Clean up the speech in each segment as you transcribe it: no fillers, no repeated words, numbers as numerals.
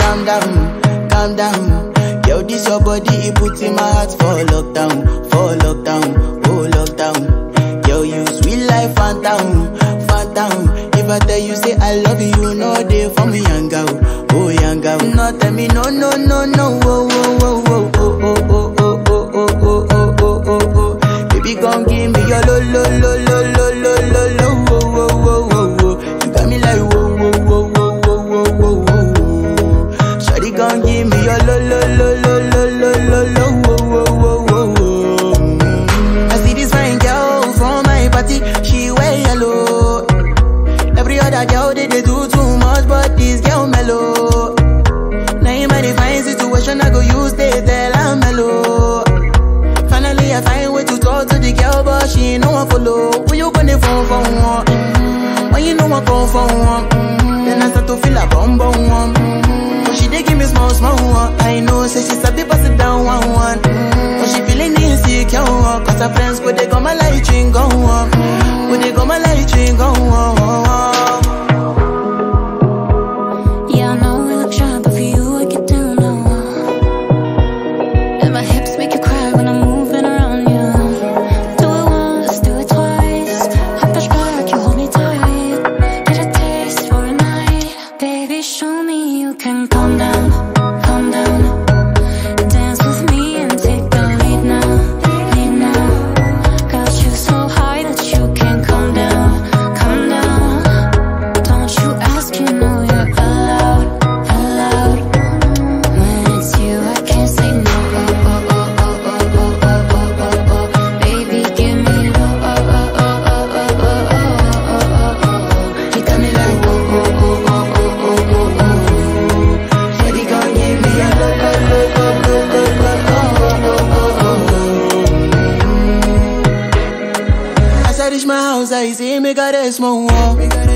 calm down. Yo, this your body, it puts in my heart for lockdown, oh lockdown. Yo, you sweet life, phantom. If I tell you say I love you, no day for me, yanga, oh yanga. No tell me no, oh, baby, gon' give me your lo. You got me like whoa. Shawty gon' give me your lo. I see this fine girl from my party, she wear yellow. Every other girl they do too much, but this girl mellow. Naim I define situation, I go use they tell I'm mellow. Finally I find way to talk to the girl, but she ain't no one follow. When you gonna phone for one? When you know I come for one? Then I start to feel a bum one. But she dey give me small one. I know, say she's a bit pass it down one. But she feeling insecure, cause her friends go they go my light ring go on. Go they go my light ring go on. Yeah, I know we look shy, but for you I get down low. And my hips make you cry when I'm moving around you. Do it once, do it twice. I push back, you hold me tight. Get a taste for a night. Baby, show me you can calm down. Dance with me and take the lead now. Got you so high that you can't calm down. Don't you ask, you know you're allowed. When it's you, I can't say no. Baby, give me low. You got me like Shawty gon' give me a lo. As I reach my house, I see me got a small wall.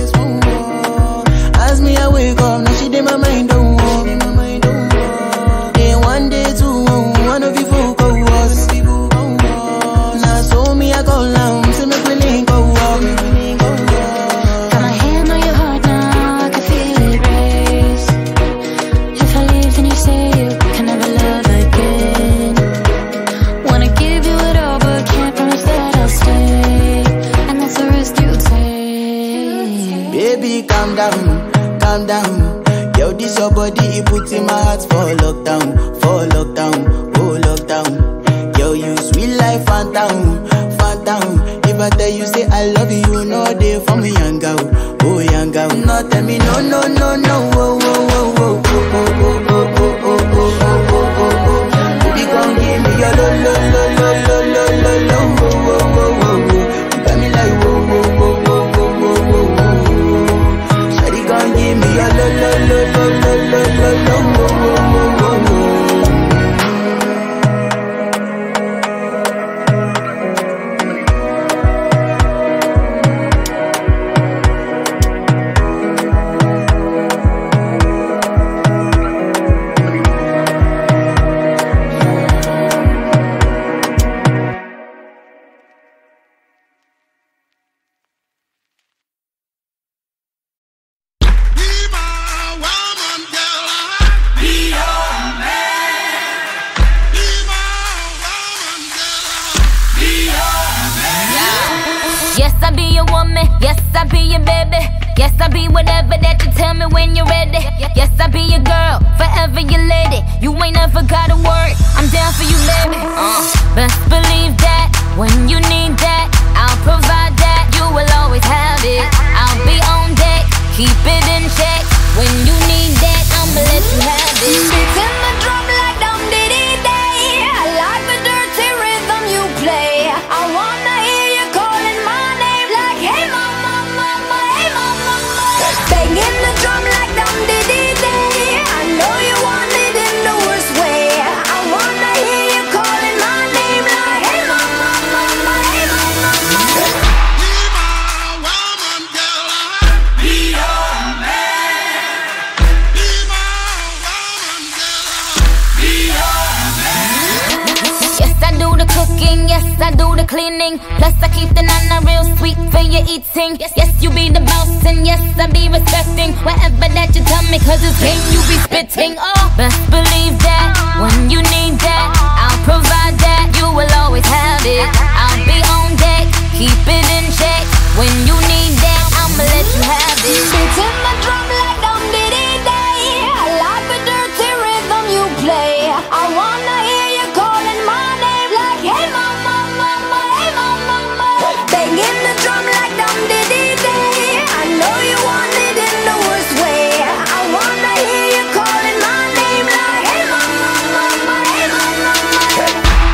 As me I wake up, now she did my mind don't walk. Day one, day two, one of you folk go was. Now so me I go down, see me feeling go walk. Got my hand on your heart now, I can feel it race. If I leave, then you say you can never love again. Wanna give you it all, but can't promise that I'll stay. And that's the risk you take. Baby, calm down. Yo, this your body, it puts in my heart for lockdown, oh lockdown. Yo, you sweet life, phantom. If I tell you say I love you, no day for me, yanga, oh yanga. No tell me no, oh. Baby, gon' give me your lo. You got me like whoa. Shawty gon' give me your lo. Yes, I be your woman. Yes, I be your baby. Yes, I be whatever that you tell me when you're ready. Yes, I be your girl, forever your lady. You ain't never gotta worry, I'm down for you, baby. Best believe that when you need that, I'll provide that. You will always have it. I'll be on deck, keep it in check. When you need that, I'ma let you have it. Beats in my drum like dum diddy day. I like the dirty rhythm you play. I wanna hear you calling my name like hey mama, mama, hey mama, mama. Banging the drum like dum diddy day. I know you want it in the worst way. I wanna hear you calling my name like hey mama, mama, hey mama, mama. Be my woman, girl. Be cleaning. Plus I keep the nana real sweet for your eating. Yes, you be the boss and yes, I be respecting whatever that you tell me, cause it's game you be spitting. Oh, best believe that when you need that, I'll provide that. You will always have it. I'll be on deck, keep it in check. When you need that, I'ma let you have it. Beating my drum like dum diddy day. I like the dirty rhythm you play. I wanna hear you calling my name like hey mama, mama, hey mama, mama. Banging the drum like dum diddy day. I know you want it in the worst way. I wanna hear you calling my name like hey mama, mama, hey mama, mama.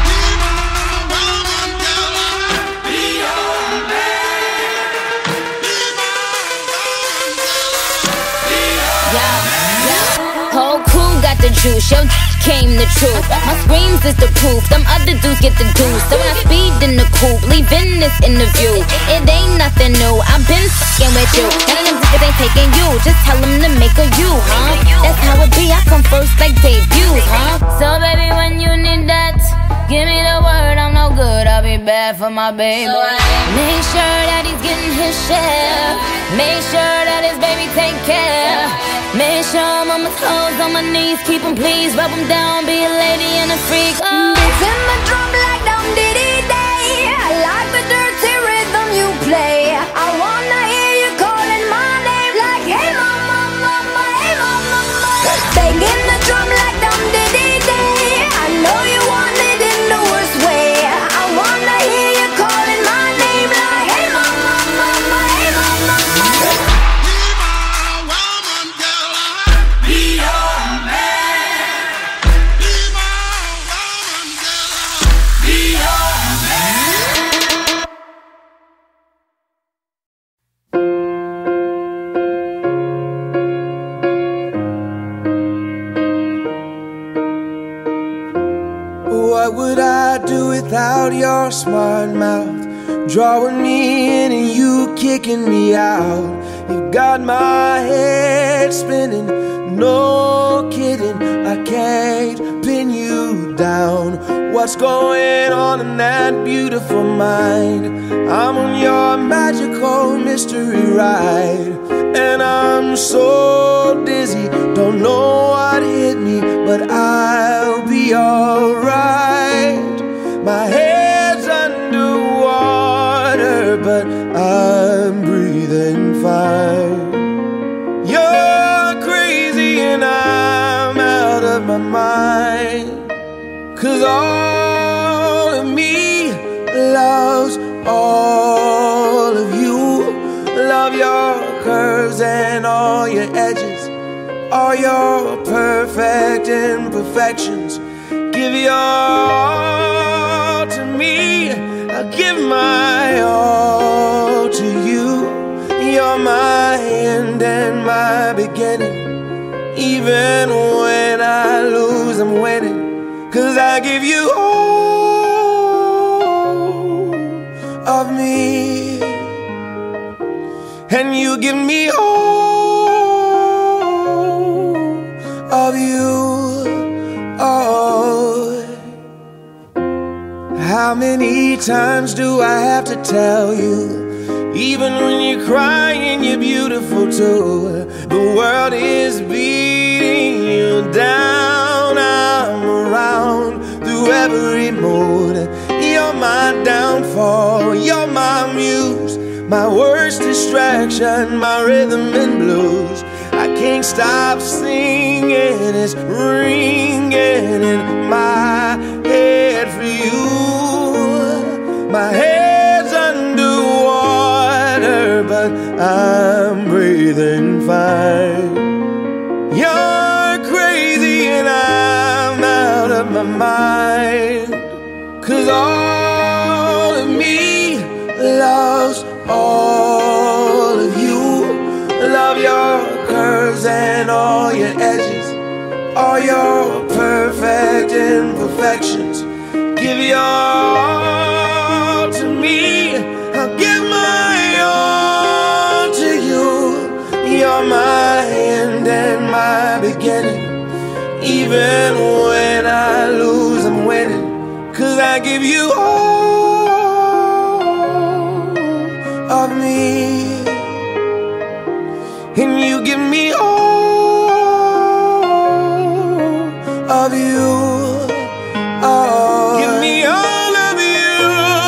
Whole crew got the juice, yo came the truth. My screams is the proof, them other dudes get the deuce. So when I speed in the coupe, leaving this interview, it ain't nothing new, I've been fucking with you. None of them niggas ain't taking you, just tell them to make a you, huh? That's how it be, I come first like debuts, huh? So baby, when you need that, give me the word, I'm no good, I'll be bad for my baby. Make sure that he's getting his share. Make sure that his baby take care. Make sure I'm on my toes, on my knees, keep him please, rub him down, be a lady and a freak. Oh. Beating my drum like dum diddy day. I like the dirty rhythm you play. I wanna hear you calling my name like hey mama, mama, hey mama, mama. Banging the drum like dum diddy day. I know you want it in the worst way. I wanna hear you calling my name like hey mama, mama, hey mama, mama. What would I do without your smart mouth? Drawing me in and you kicking me out. You've got my head spinning, no kidding. I can't pin you down. What's going on in that beautiful mind? I'm on your magical mystery ride, and I'm so dizzy, don't know what hit me, but I'll be alright. My head's underwater, but I'm breathing fine. You're crazy and I'm out of my mind, 'cause all of me loves all of you. Love your curves and all your edges, all your perfect imperfections. Give your all to me, I'll give my all to you. You're my end and my beginning. Even when I lose, I'm winning, 'cause I give you all of me, and you give me all of you. Oh, how many times do I have to tell you? Even when you're crying, you're beautiful too. The world is beating you down. I'm around through every mood. You're my downfall, you're my muse, my worst distraction, my rhythm and blues. I can't stop singing, it's ringing in my head for you. My head's underwater, but I'm breathing fine. You're crazy and I'm out of my mind, 'cause all of me loves all of you. Love your curves and all your edges, all your perfect imperfections. Give your all to me, I'll give my all to you. You're my end and my beginning. Even when I lose, I'm winning, 'cause I give you all and you give me all of you. Oh, give me all of you.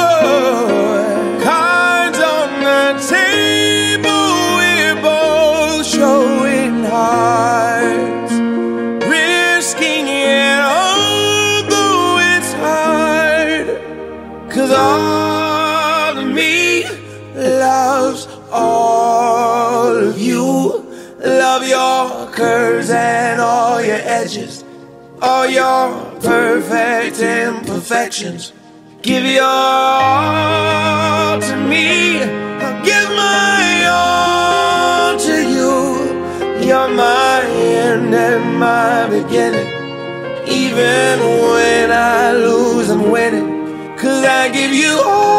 Cards on the table, we're both showing hearts, risking it, although it's hard. 'Cause all of me loves all of you. Love your curves and all your edges, all your perfect imperfections. Give your all to me, I'll give my all to you. You're my end and my beginning. Even when I lose, I'm winning. 'Cause I give you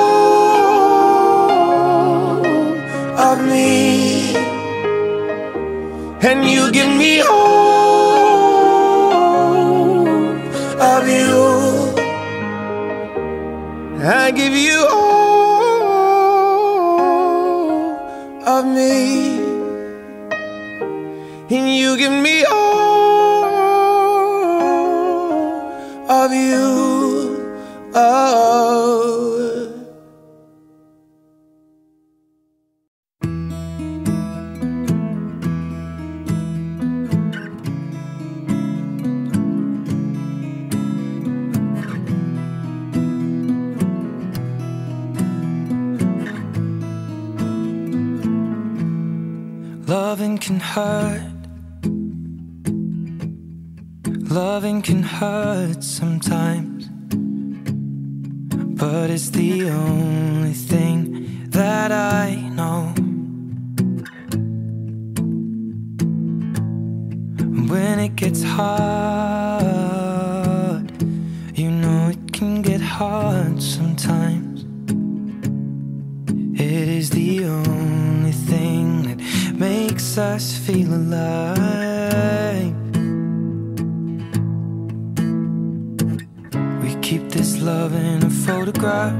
all of me, and you give me all of you. I give you all of me, and you give me all of you. Oh. Loving can hurt. Loving can hurt sometimes, but it's the only thing that I know. When it gets hard, you know it can get hard sometimes. It is the only thing that makes us feel alive. We keep this love in a photograph.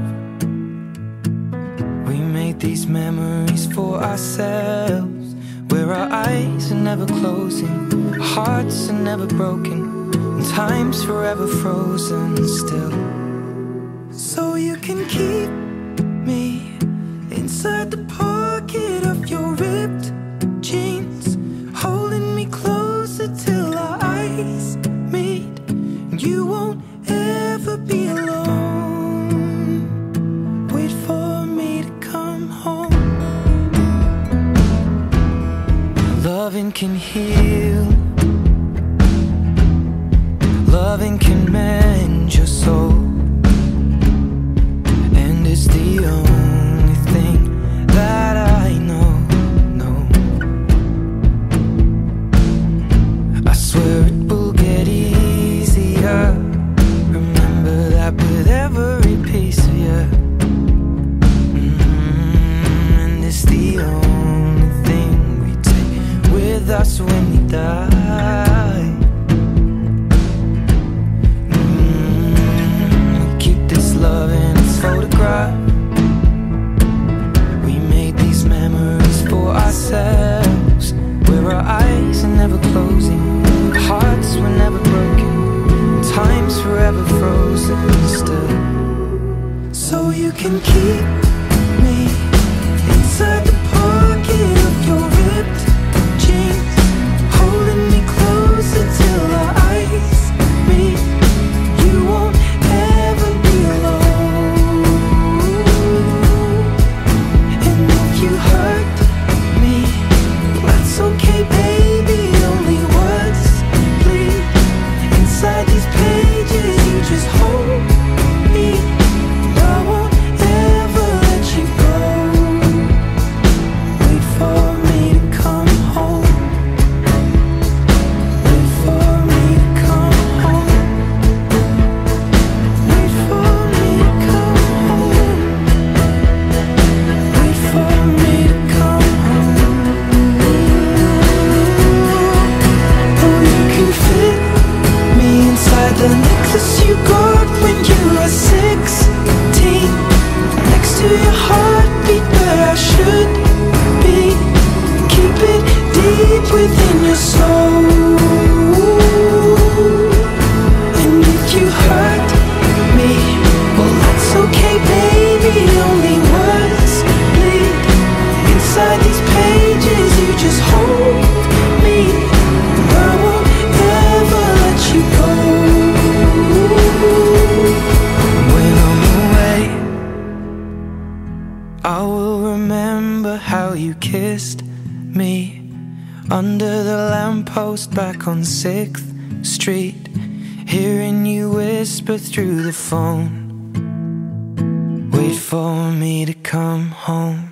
We made these memories for ourselves, where our eyes are never closing, hearts are never broken, and time's forever frozen still. So you can keep me inside the pocket of your ripped jeans, holding me closer till our eyes meet. You won't ever be alone. Wait for me to come home. Loving can heal. Loving can mend your soul, and it's the only thing that I know. I swear it will get easier. Remember that with every piece of you. And it's the only thing we take with us when we die. We keep this love in its photograph. We made these memories for ourselves, where our eyes are never closing, hearts were never broken, time's forever frozen still. So you can keep me inside the pocket of your ripped jeans, holding me closer till our eyes meet. You won't ever be alone. And if you hurt me, that's okay, baby. Only words bleed inside these pages. You just hold me, and I won't ever your soul. And if you hurt me, well that's okay baby, only words bleed inside these pages. You just hold me, I won't ever let you go. When I'm away, I will remember how you kissed me under the lamppost back on 6th Street, hearing you whisper through the phone, wait for me to come home.